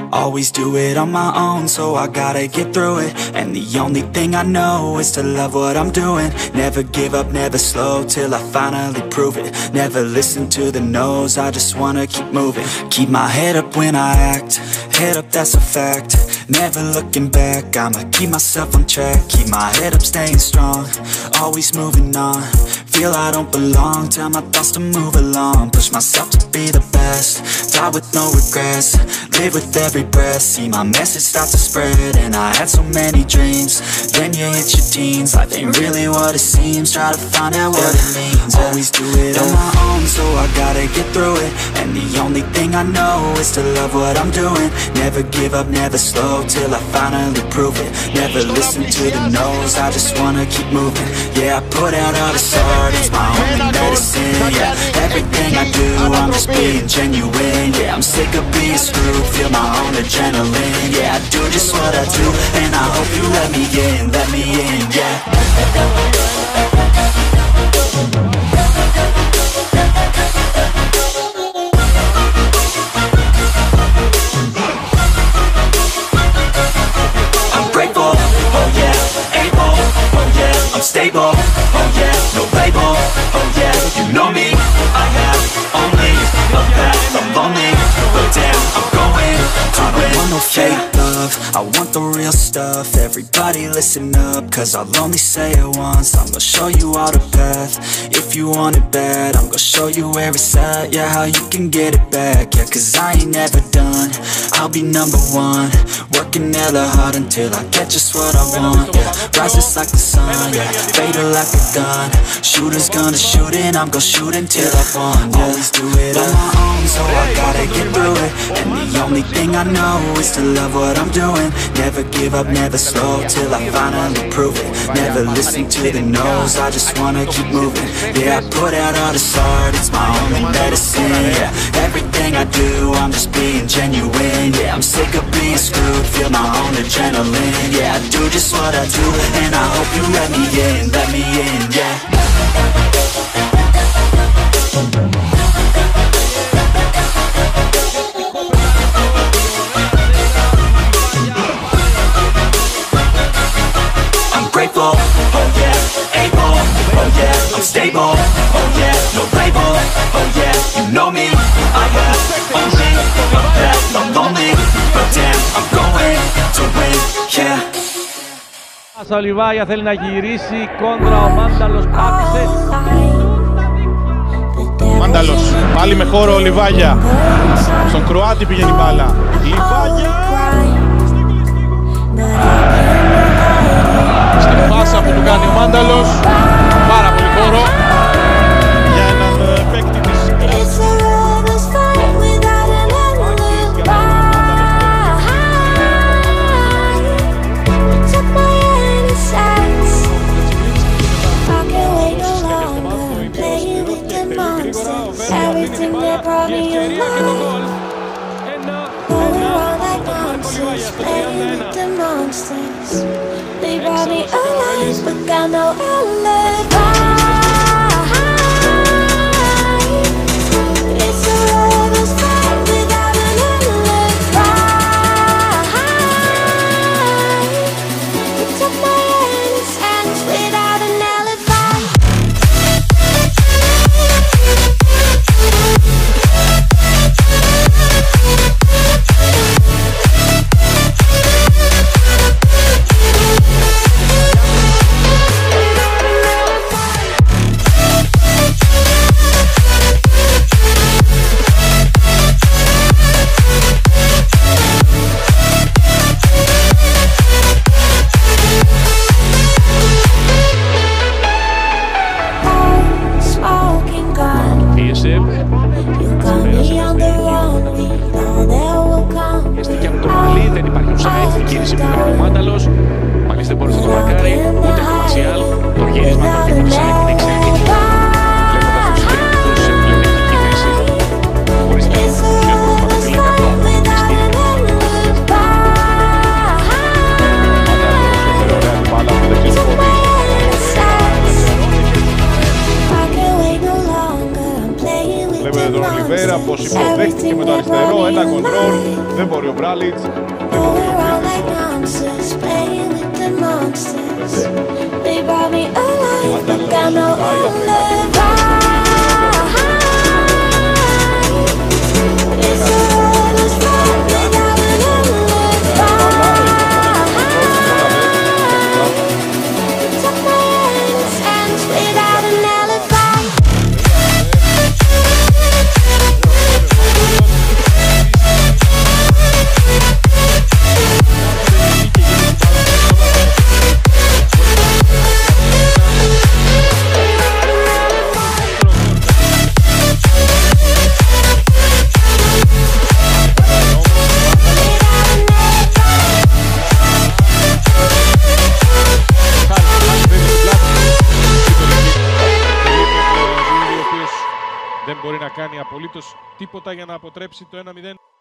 Always do it on my own, so I gotta get through it. And the only thing I know is to love what I'm doing. Never give up, never slow, till I finally prove it. Never listen to the no's, I just wanna keep moving. Keep my head up when I act, head up, that's a fact. Never looking back, I'ma keep myself on track. Keep my head up, staying strong, always moving on. Feel I don't belong, tell my thoughts to move along. Push myself to be the best, die with no regrets. Live with every breath, see my message start to spread. And I had so many dreams, then you hit your teens. Life ain't really what it seems, try to find out what it means. Always do it on my own, so I gotta get through it. And the only thing I know is to love what I'm doing. Never give up, never slow, till I finally prove it. Never listen to the no's, I just wanna keep moving. Yeah, I put out all the art, it's my only medicine. Yeah, everything I do, I'm just being genuine. Yeah, I'm sick of being screwed, feel my own adrenaline. Yeah, I do just what I do, and I hope you let me in, yeah. I'm grateful, oh yeah, able, oh yeah, I'm stable, oh yeah, no label, oh yeah, you know me, I have only a path, I'm lonely, but damn, I'm going to win. I don't want no fake love, I want the real stuff. Everybody listen up, cause I'll only say it once. I'm gonna show you all the path, if you want it bad. I'm gonna show you where it's at, yeah, how you can get it back. Yeah, cause I ain't never done, I'll be number one. Working hella hard until I get just what I want. Yeah, rises like the sun, yeah, fatal like a gun. Shooters gonna shoot and I'm gonna shoot until I won. Yeah. Always do it on my own, so I gotta get through it. And the only thing I know is to love what I'm doing. Never give up, never slow, till I finally prove it. Never listen to the no's, I just wanna keep moving. Yeah, I put out all this art, it's my only medicine. Yeah, everything I do, I'm just being genuine. Yeah, I'm sick of being screwed, feel my own adrenaline. Yeah, I do just what I do, and I hope you let me in, yeah. I'm grateful, oh yeah, able, oh yeah, I'm stable, oh yeah, no label, oh yeah, you know me, I have only a path, I'm lonely, but damn, I'm going to win, yeah. Ο Λιβάγια θέλει να γυρίσει κόντρα, ο Μάνταλος πάτησε. Μάνταλος, πάλι με χώρο ο Λιβάγια. Στον Κροάτη πηγαίνει μπάλα. Λιβάγια! Στην πάσα που του κάνει ο Μάνταλος. Πάρα πολύ χώρο για έναν παίκτη της. Everything that brought me alive. Going around like monsters, playing with the monsters. They brought me alive, but got no alibi. It's a lover's fight without an alibi. You took my innocence without an alibi. Δεν μπορεί ο Μπράλιτς. We're all like monsters, playing with the monsters. They brought me alive, but got no alibi. It's a lover's fight without an alibi. Took my hands without an alibi. Δεν μπορεί να κάνει απολύτως τίποτα για να αποτρέψει το 1-0.